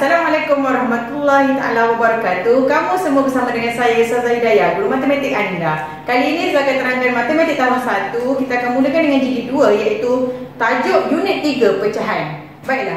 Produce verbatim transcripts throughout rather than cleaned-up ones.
Assalamualaikum warahmatullahi taala wabarakatuh. Kamu semua bersama dengan saya Ustazah Hidayah, guru matematik anda. Kali ini saya akan terangkan matematik tahun satu. Kita akan mulakan dengan jilid dua, iaitu tajuk unit tiga pecahan. Baiklah.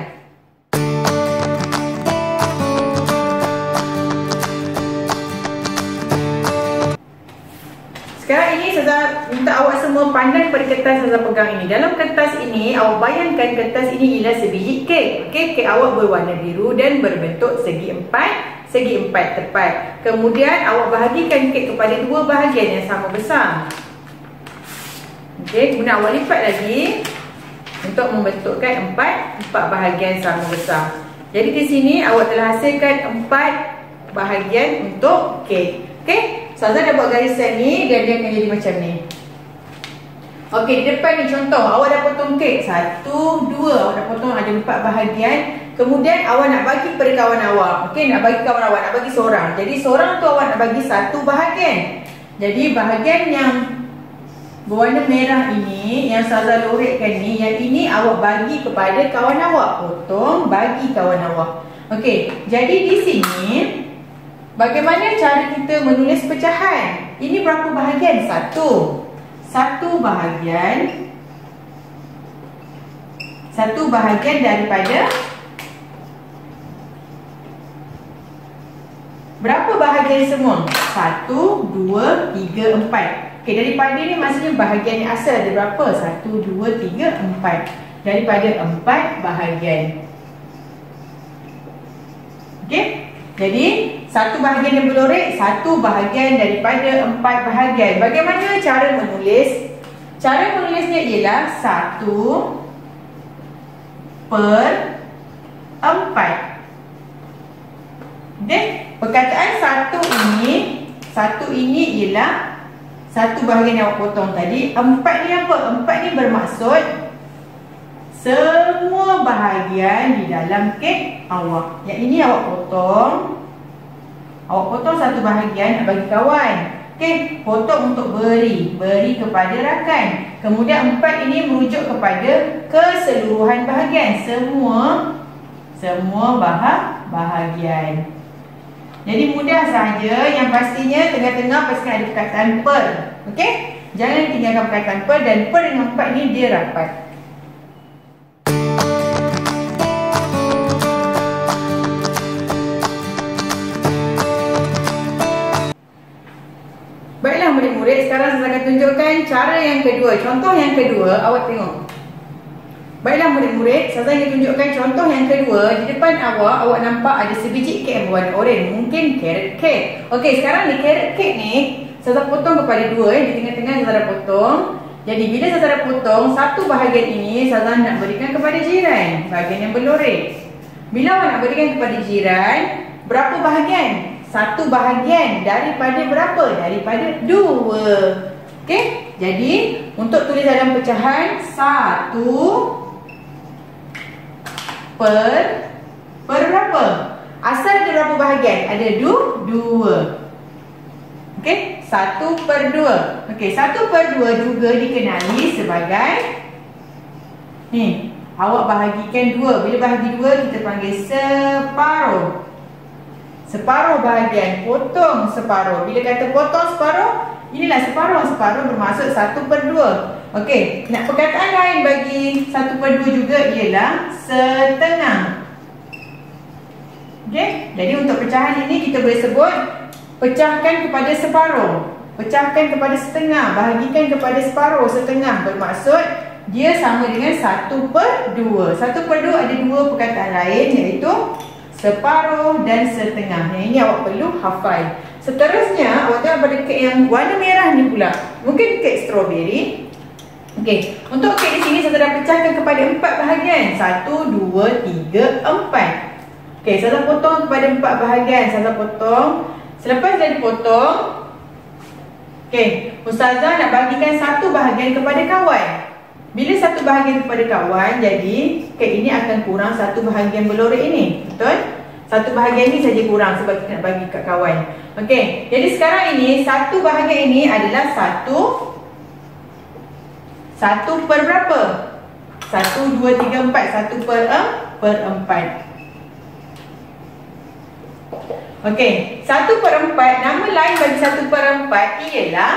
Sekarang ini Ustazah minta awak semua pandang pada kertas Ustazah pegang ini. Dalam kertas ini, awak bayangkan kertas ini ialah sebiji kek. Okey, kek awak berwarna biru dan berbentuk segi empat, segi empat tepat. Kemudian awak bahagikan kek kepada dua bahagian yang sama besar. Okey, kemudian awak lipat lagi untuk membentukkan empat, empat bahagian sama besar. Jadi di sini awak telah hasilkan empat bahagian untuk kek. Okey. Ustazah dah buat garisan ni dan dia akan jadi macam ni. Okey, di depan ni contoh, awak dah potong kek satu, dua, awak dah potong ada empat bahagian. Kemudian awak nak bagi pada kawan awak. Okey, nak bagi kawan awak, nak bagi seorang. Jadi seorang tu awak nak bagi satu bahagian. Jadi bahagian yang berwarna merah ini, yang Ustazah lorekkan ni, yang ini awak bagi kepada kawan awak. Potong, bagi kawan awak. Okey, jadi di sini bagaimana cara kita menulis pecahan? Ini berapa bahagian? Satu. Satu bahagian. Satu bahagian daripada berapa bahagian semua? Satu, dua, tiga, empat. Okey, daripada ni maksudnya bahagian yang asal ada berapa? Satu, dua, tiga, empat. Daripada empat bahagian. Okey? Jadi, satu bahagian yang berlorek, satu bahagian daripada empat bahagian. Bagaimana cara menulis? Cara menulisnya ialah satu per empat. Okey? Perkataan satu ini, satu ini ialah satu bahagian yang awak potong tadi. Empat ni apa? Empat ni bermaksud semua bahagian di dalam kek awak. Yang ini awak potong. Awak potong satu bahagian nak bagi kawan. Okey, potong untuk beri, beri kepada rakan. Kemudian empat ini merujuk kepada keseluruhan bahagian, semua semua bah bahagian. Jadi mudah saja, yang pastinya tengah-tengah pastikan ada perkataan per. Okey? Jangan tinggalkan perkataan per, dan per dengan empat ni dia rapat. Baiklah murid-murid, sekarang saya akan tunjukkan cara yang kedua. Contoh yang kedua, awak tengok. Baiklah murid-murid, saya ingin tunjukkan contoh yang kedua. Di depan awak, awak nampak ada sebiji kek yang berwarna oranye. Mungkin carrot cake. Okey, sekarang ni carrot cake ni saya potong kepada dua. eh. Di tengah-tengah saya dah potong. Jadi bila saya dah potong, satu bahagian ini saya nak berikan kepada jiran, bahagian yang berlorek. Bila awak nak berikan kepada jiran, berapa bahagian? Satu bahagian daripada berapa? Daripada dua. Okey? Jadi, untuk tulis dalam pecahan, satu per per berapa? Asal ada berapa bahagian? Ada du, dua. Okey? Satu per dua. Okey, satu per dua juga dikenali sebagai ni, awak bahagikan dua. Bila bahagi dua, kita panggil separuh. Separuh bahagian, potong separuh. Bila kata potong separuh, inilah separuh. Separuh bermaksud satu per dua. Okey, nak perkataan lain bagi satu per dua juga ialah setengah. Okey, jadi untuk pecahan ini kita boleh sebut pecahkan kepada separuh, pecahkan kepada setengah, bahagikan kepada separuh. Setengah bermaksud dia sama dengan satu per dua. Satu per dua ada dua perkataan lain, iaitu separuh dan setengah. Yang ini awak perlu hafal. Seterusnya, awak tengok pada kek yang warna merah ni pula. Mungkin kek strawberry. Okey, untuk kek di sini saya dah pecahkan kepada empat bahagian. Satu, dua, tiga, empat. Okey, saya dah potong kepada empat bahagian. Saya dah potong. Selepas dah dipotong, okey, Ustazah nak bagikan satu bahagian kepada kawan. Bila satu bahagian kepada kawan, jadi kek ini akan kurang satu bahagian berlorek ini. Betul? Satu bahagian ini saja kurang sebab kita nak bagi kat kawan. Okey, jadi sekarang ini satu bahagian ini adalah satu satu per berapa? Satu, dua, tiga, empat. Satu per em, per empat. Okey, satu per empat, nama lain bagi satu per empat ialah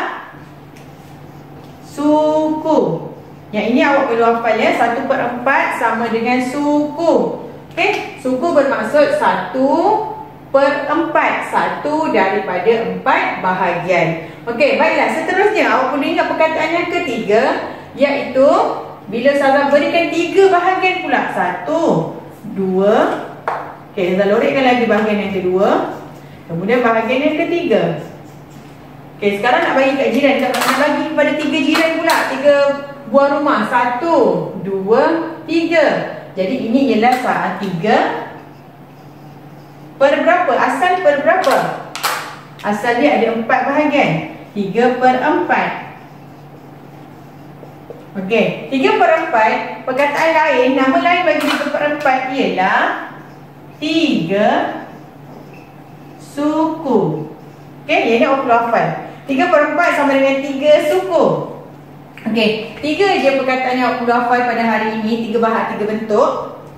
suku. Yang ini awak perlu hafal ya, satu per empat sama dengan suku. Okey, suku bermaksud satu per empat, satu daripada empat bahagian. Okey, baiklah, seterusnya awak perlu ingat perkataan yang ketiga, iaitu bila Ustazah berikan tiga bahagian pula. Satu, dua. Okey, Ustazah lorikkan lagi bahagian yang kedua. Kemudian bahagian yang ketiga. Okey, sekarang nak bagi kat jiran. Kita nak bagi kepada tiga jiran pula. Tiga buah rumah. Satu, dua, tiga. Jadi ini ialah saat tiga per berapa? Asal per berapa? Asal dia ada empat bahagian. Tiga per empat. Okey, tiga per empat. Perkataan lain, nama lain bagi tiga per empat ialah tiga suku. Okey, yang ni awak perlu hafal. tiga per empat sama dengan tiga suku. Okey, tiga je perkataan yang awak perlu hafal pada hari ini. Tiga bahag, tiga bentuk.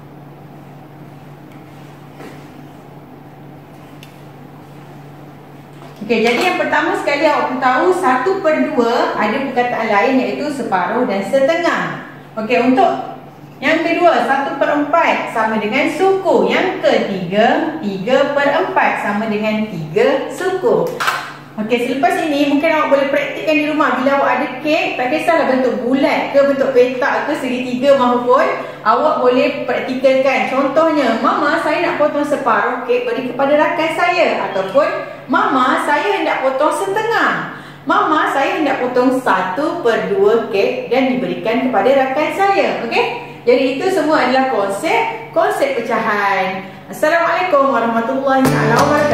Okey, jadi yang pertama sekali awak perlu tahu satu per dua ada perkataan lain iaitu separuh dan setengah. Okey, untuk yang kedua, satu per empat sama dengan suku. Yang ketiga, tiga per empat sama dengan tiga suku. Okey, selepas ini mungkin awak boleh praktikkan di rumah. Bila awak ada kek, tak kisahlah bentuk bulat ke, bentuk petak ke, segitiga mahupun, awak boleh praktikalkan. Contohnya, Mama, saya nak potong separuh kek beri kepada rakan saya. Ataupun, Mama, saya hendak potong setengah. Mama, saya hendak potong satu per dua kek dan diberikan kepada rakan saya. Okey? Jadi itu semua adalah konsep konsep pecahan. Assalamualaikum warahmatullahi wabarakatuh.